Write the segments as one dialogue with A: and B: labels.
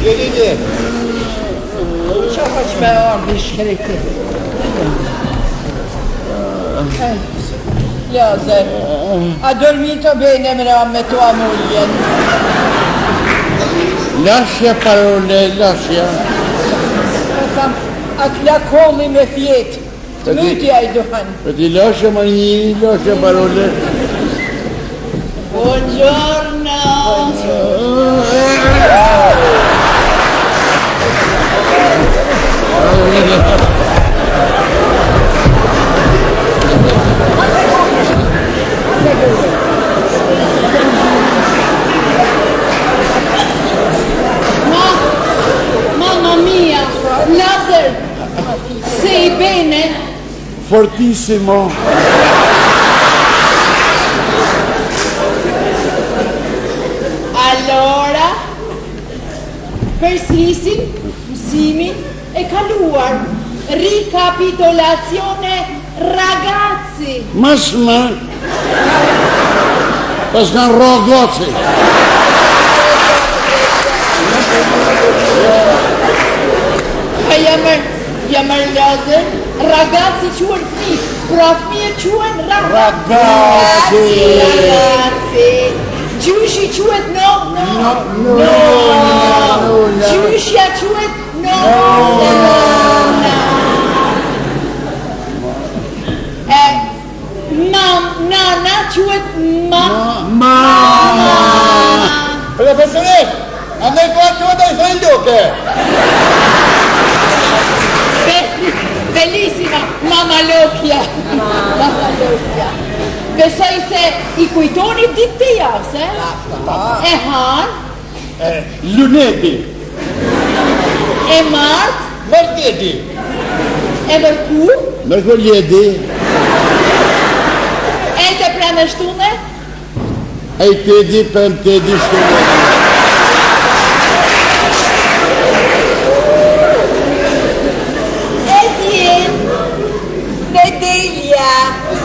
A: Gelini.
B: Çakaç me ardı iş gerekli. Lazer. A dormito bene meramet o amuljen.
A: Lascia parole, lascia.
B: Att la kolli med fjät. Myt jag i duhan.
A: Ti lascia manini, lascia parole.
B: Buongiorno.
C: Mamma mia, Laser, sei bene?
A: Fortissimo.
C: Allora, persisi, mësimin e kaluar, ricapitolazione ragazzi.
A: Masma. Pascan ragazzi.
C: Jammer Laser, ragazzi quhen fmi, pra fmije quhen
A: Ragazzi.
C: Gjyshi quhet no. Gjyshja quhet no. Nana quhet ma.
A: Professore, a me quattro dai freddo che?
C: Bellissima, mamma Lokia. Besoj se i kujtoni ditë të jasë, e han,
A: Lunedì.
C: e mart,
A: Martedì.
C: e mërkur,
A: Mercoledì.
C: e të pranë shtune,
A: Ai tedi, pentedi, shtune.
C: e djen, nedelja.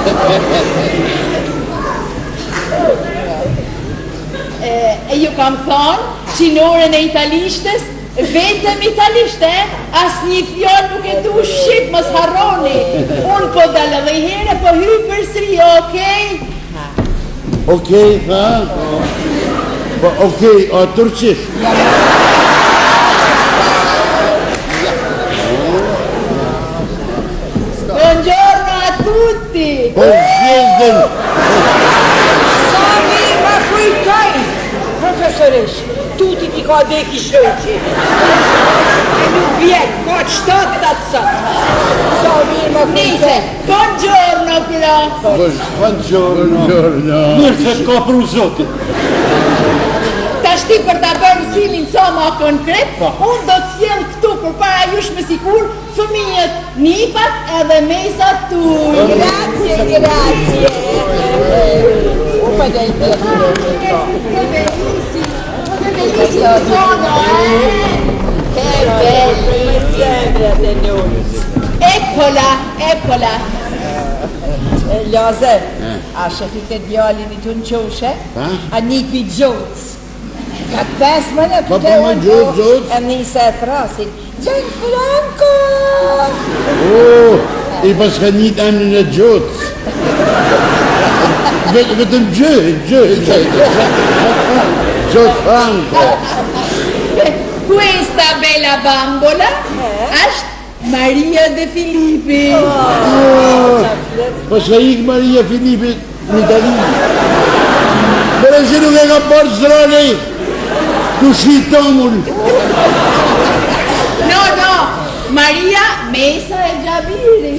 C: E ju kam thonë, qinoren e italishtes, vetëm italishte, as një fjallë nuk e du shqip, mos harroni. Unë po dalë dhe here, po hy për sri, okej?
A: Okej, ha? Okej, a turqisht.
C: Buongiorno a tutti!
A: Buongiorno.
B: Sami ma kujtaj. Profesorish, tuti ti ka deki shëqi. E nuk vjen, ka 7-8 sot. Sami ma
C: Nise,
B: kujtaj.
C: buongiorno però!
A: Buongiorno.
D: Mirë se ka për u zotit.
C: Tashti për ta bërë mësimin sa ma konkret, unë do të sjell këtu për para jush me sikur fëmijët nipat edhe mesat tuj.
B: Grazie. Upa da i
C: Che bellissimi sono, Che belli! Eccola!
B: Lazer, a shëfit e djalin i të në qoshe, a nipi gjoc. Ka të pes më në
A: Po, po, më gjoc.
B: E njëse e thrasin. Gianfranco!
A: I pas ka njët emnin e gjotë. Vetëm gjë. Gjotë Franco.
C: Questa bella bambola është Maria de Filippi.
A: Pas ka ikë Maria Filippi në Itali. Bërë që nuk e ka bërë zrani, ku shitomull.
C: No, Maria Mesa e Gjabiri.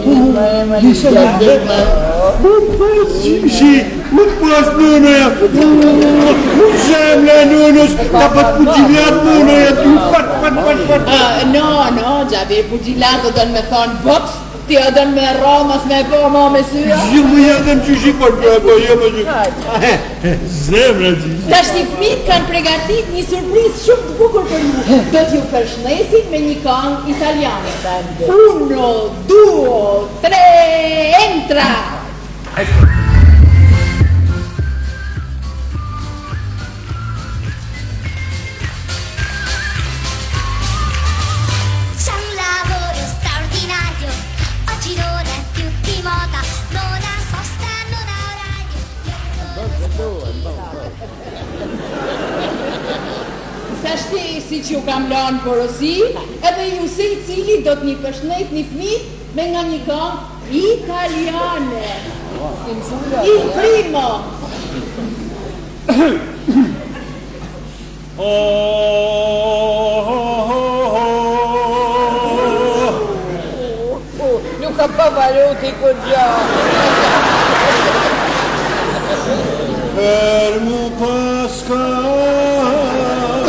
D: Shi, unë pas nënëja, unë zemla nënës, ka pat pugjiliat nënëja, ty fat.
C: No, Gjabir Pugilato dënë me thonë box, ti o dënë me romas me po ma me syra.
D: Ju më jadëm që shikon, po jemë që. Zemla që.
C: Tash një fmit kanë pregatit një surprizë shumë të bukur për ju. Do t'ju përshëndesin me një këngë italiane. 1, 2, 3, entra! që ju kam lanë porosi, edhe ju se i cili do të një përshnet një fmi me nga një këngë italiane. Il primo.
B: Luca Pavarotti con già.
D: Fermo Pascal,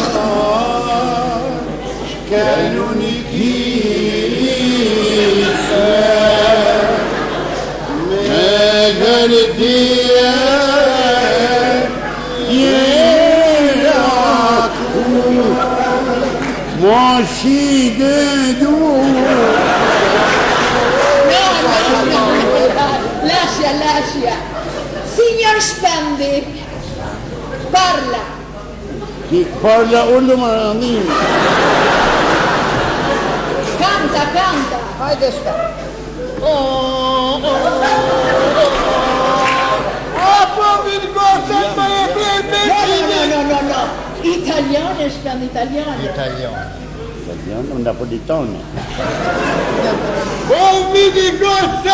D: che non i chisse, megaldia, iera tu, moshi de du.
C: No, lascia. Signor Spendi, parla.
A: Chi parla uno maranino.
C: Canta.
B: Hajde sta.
C: No. Italiano, Spendi, italiano.
A: Italiano, napolitano.
D: Oh, mi dico,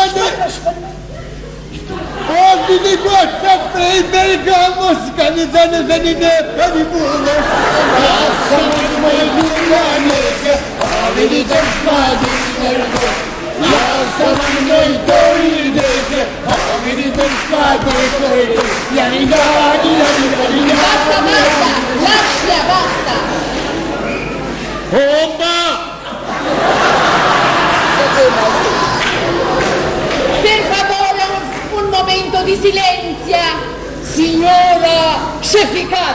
D: Oggi di questa fede mosca ne venite per i buone. Siamo i buonanese, avete per spadi nervo. Siamo noi torinese, avete per spadi nervo.
C: Basta.
D: Bomba!
C: Per favore, un momento di silenzio, signora Sceficat.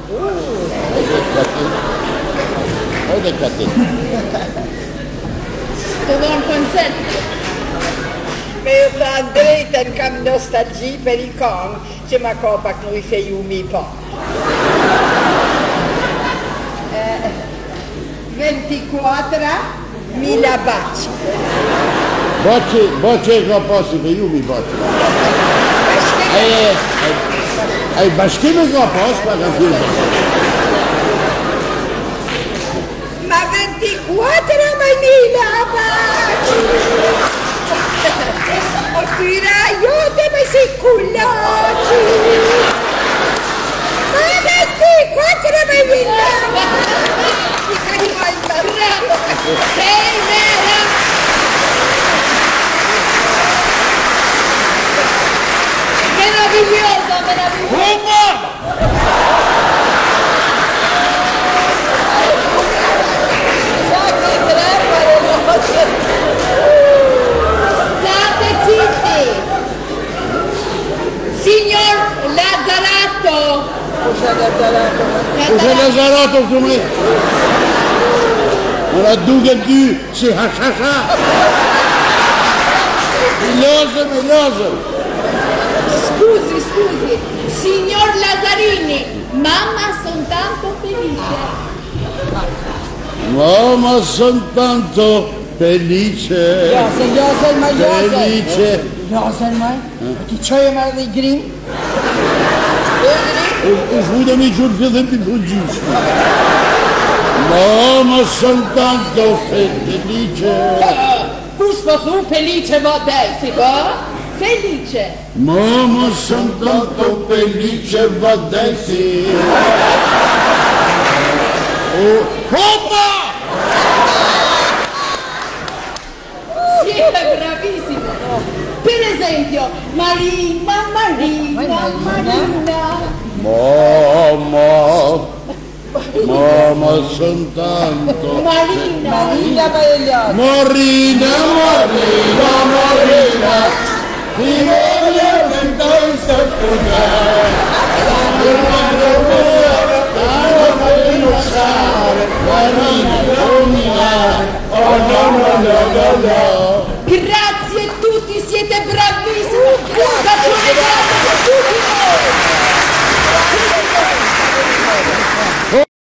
C: Dove un concerto?
B: Meu van drejten kam nostalgi per i kong që ma ka pak në i fejumi pa. 24.000 baci.
A: Baci ka pasi fejumi baci. Ai bashkime ka pas, pa ka fjellë.
B: Ma 24.000 baci. O tyra jote me si kullaci. Ma 24.000 baci.
C: Sei vera! Meravigliosa! State zitti! Signor Lazzarato!
A: Cos'è Lazzarato come? Ma duke ty si hashasha. Lozëm.
C: Scusi, signor Lazzarini, mamma son tanto felice.
A: Mamma son tanto felice. Felice.
B: Ti qojë ma dhe i grim?
A: U fuda mi qërë fillim të përgjishë. Mamma son tanto felice.
C: Kush po thu felice vadesi, po? Felice.
A: Mamma son tanto felice vadesi.
C: Opa! Siete bravissimo. Per esempio, Marina.
A: Mamma son tanto.
C: Marina.
A: Morina. Ti voglio tanto scusare.
C: Grazie a tutti, siete bravissimi.